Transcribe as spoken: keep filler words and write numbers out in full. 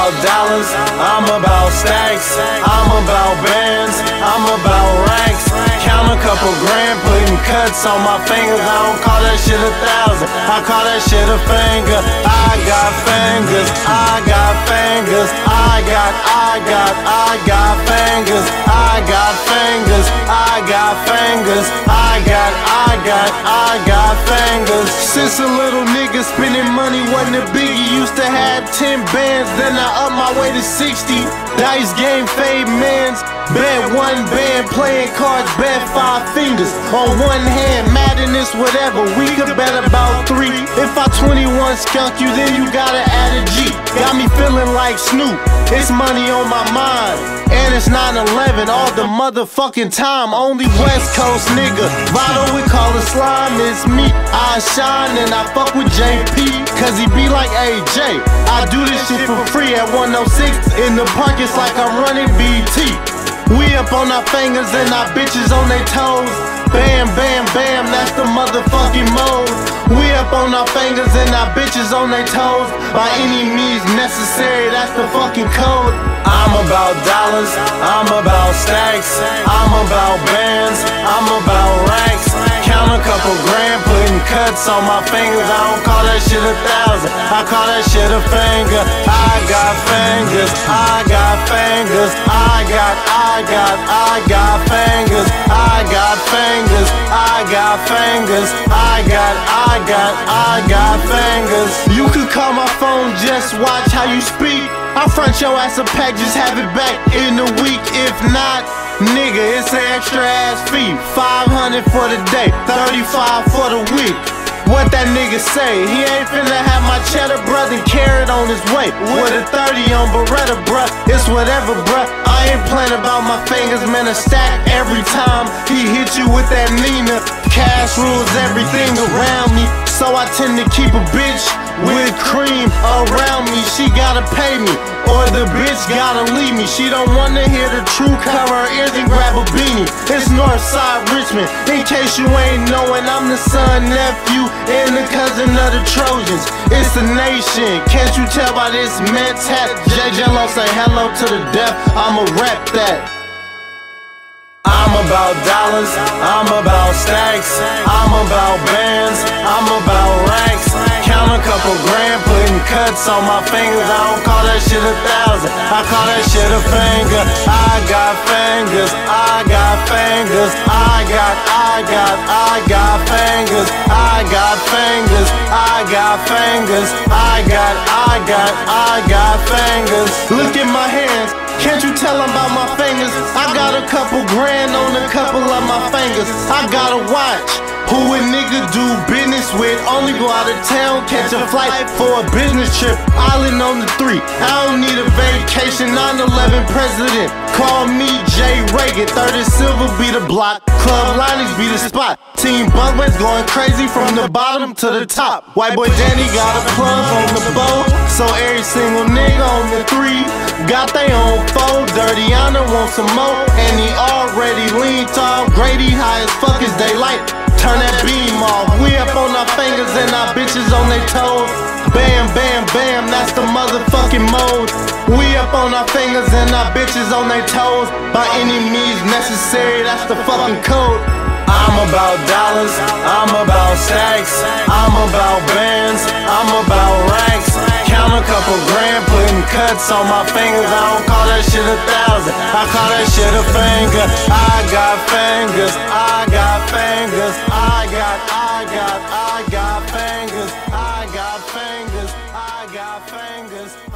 about dollars, I'm about stacks, I'm about bands, I'm about ranks. Count a couple grand, putting cuts on my fingers. I don't call that shit a thousand, I call that shit a finger. I got fingers, I got fingers, I got, I got, I got fingers, I got fingers, I got fingers, I got, I got, I got fingers. Since a little nigga spending money wasn't a biggie, used to have ten bands, then I up my way to sixty. Dice game fade mans, bet one band, playing cards, bet five fingers. On one hand, madness, whatever, we could bet about three. If I twenty-one skunk you, then you gotta add a G. Got me feeling like Snoop, it's money on my mind. And it's nine eleven all the motherfucking time. Only West Coast nigga, Vado we call it slime. It's me, I shine and I fuck with J P, cause he be like A J. I do this shit for free at one oh six in the park, it's like I'm running B T. We up on our fingers and our bitches on their toes. Bam, bam, bam, that's the motherfucking mode. We up on our fingers and our bitches on their toes. By any means necessary, that's the fucking code. I'm about dollars, I'm about stacks, I'm about bands, I'm about racks. Count a couple grand, putting cuts on my fingers. I don't call that shit a thousand, I call that shit a finger. I got fingers, I got fingers, I got, I got, I got fingers, I got fingers, I got fingers, I got, I got, I got fingers. You could call my phone, just watch how you speak. I'll front your ass a pack, just have it back in a week. If not, nigga, it's an extra ass fee. Five hundred for the day, thirty-five for the week. What that nigga say? He ain't finna have my cheddar, brother, and carrot on his way. With a thirty on Beretta, bruh, it's whatever, bruh. I ain't playing about my fingers, man, a stack every time he hit you with that Nina. Cash rules everything around me, so I tend to keep a bitch with cream around me. She gotta pay me, or the bitch gotta leave me. She don't wanna hear the truth, cover her ears and grab a beanie. It's Northside Richmond, in case you ain't knowing, I'm the son, nephew, and the cousin of the Trojans. It's the nation, can't you tell by this Mets hat? J Jello say hello to the deaf, I'ma rap that. I'm about dollars, I'm about stacks, I'm about bands, I'm about racks. Count a couple grand, putting cuts on my fingers. I don't call that shit a thousand, I call that shit a finger. I got fingers, I got fingers, I got, I got, I got fingers, I got fingers, I got fingers, I got, I got, I got fingers. Look at my hands, can't you tell them about my fingers? I got a couple grand on a couple of my fingers. I got a watch who a nigga do business with. Only go out of town, catch a flight for a business trip. Island on the three, I don't need a vacation. nine eleven president, call me Jay Reagan. thirty silver be the block, club linings be the spot. Team Bumpers going crazy from the bottom to the top. White boy Danny got a plug on the boat, so every single nigga on the three got they own foe. Dirty Honor wants some more, and he already lean tall. Grady high as fuck as daylight, turn that beam off. We up on our fingers and our bitches on their toes. Bam, bam, bam, that's the motherfucking mode. We up on our fingers and our bitches on their toes. By any means necessary, that's the fucking code. I'm about dollars, I'm about stacks, I'm about bands, I'm about racks. Count a couple grand, putting cuts on my fingers. I don't call that shit a thousand, I call that shit a finger. I got fingers, I got fingers, I got, I got, I got fingers, I got fingers, I got fingers.